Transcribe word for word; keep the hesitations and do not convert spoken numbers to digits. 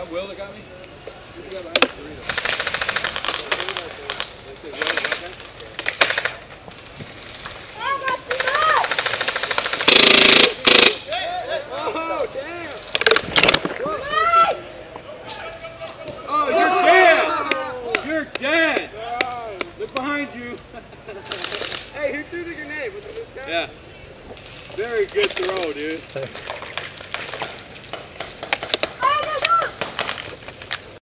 that Will that got me? Who's the guy behind the burrito? Oh, damn! Oh, you're dead! You're dead! Look behind you. Hey, who threw the grenade? Was it this guy? Yeah. Very good throw, dude.